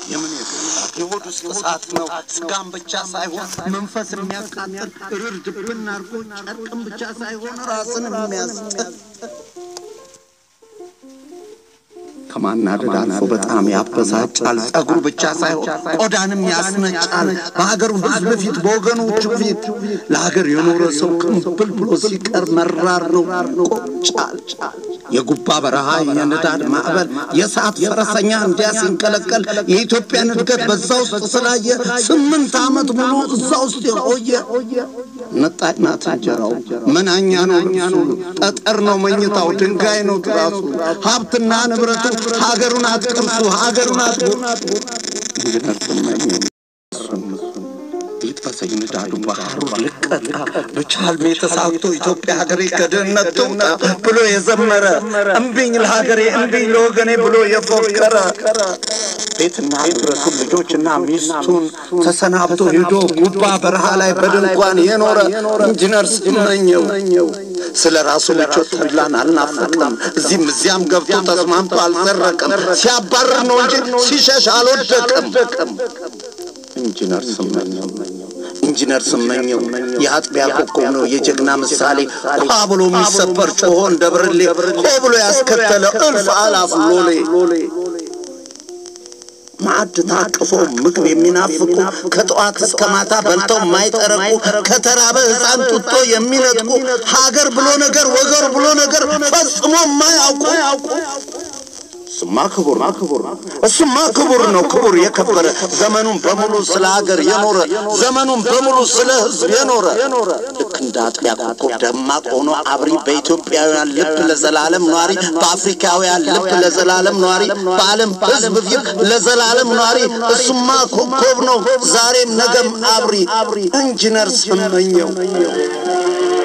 የሆዱ እሳት ነው ስጋም ብቻ ሳይሆን መንፈስ የሚያቃጥል ርርድብን አርጎ ጨርቅም ብቻ ሳይሆን ራስን የሚያስጠል ከማናደድ አልፎ በጣም ያበሳጫል ጸጉር ብቻ ሳይሆን ቆዳንም ያስነጫል በሀገሩ ህዝብ ፊት በወገኖቹ ፊት ለሀገር የኖረ ሰው ቅንብል ብሎ ሲቀር መራር ነው ቆጫል የጉባ በረሃ የነዳድ ማዕበል የሰዓት ፈረሰኛ እንዲያስንከለከል የኢትዮጵያን እድገት በዛው ውስጥ ስላየ 8 ዓመት ሙሉ እዛው ውስጥ የቆየ ነጣናት እንጀራው መናኛ ነው ጠጠር ነው መኝታው ድንጋይ ነው ትራሱ ሀብትና ንብረቱ ሀገሩን አትቅርሱ ሀገሩን አትጉር ኢንጂነር ስመኘው ይጥፈሰኝ ንዳዱ ባህሩ ልቀጣ በቻልሜ ተሳክቶ ኢትዮጵያ ሀገሬ ከድህነት ትውጣ ብሎ የዘመረ እምቢኝ ለሀገሬ እምቢኝ ለወገኔ ብሎ የፎከረ ቤትና ንብረቱን ልጆችና ሚስቱን ተሰናብቶ ሄዶ ጉባ በረሃ ላይ በድንኳን የኖረ ኢንጂነር ስመኘው ስለራሱ ምቾት ብላን አልናፈቀም እዚህም ገብቶ ተስማምቶ አልሰረቀም ሲያባር ነው እንጂ ሲሸሽ አልወደቀም ኢንጂነር ስመኘው የአጥቢያ ኮከብ ነው የጀግና ምሳሌ ቋብሎ የሚሰበር ጮሆ እንደብርሌ ቆብሎ ያስከተለ እልፍ አላፍ ሎሌ ማዕድ ታቅፎ ምግብ የሚናፍቁ ከጧት እስከ ማታ በልተው ማይጠረቁ ከተራበ ህፃን ጡጦ የሚነጥቁ ሀገር ብሎ ነገር ወገር ብሎ ነገር ፈጽሞ ማያውቁ እሱማ ክቡር ነው ክቡር የከበረ ዘመኑን በሙሉ ስለ ሀገር የኖረ ዘመኑን በሙሉ ስለ ህዝብ የኖረ ልክ እንደ አጥቢያ ኮከብ ደማቅ ሆኖ አብሪ በኢትዮጵያውያን ልብ ለዘላለም ኗሪ በአፍሪካውያን ልብ ለዘላለም ኗሪ በዓለም ህዝብ ፊት ለዘላለም ኗሪ እሱማ ኮከብ ነው ዛሬም ነገም አብሪ ኢንጂነር ስመኘው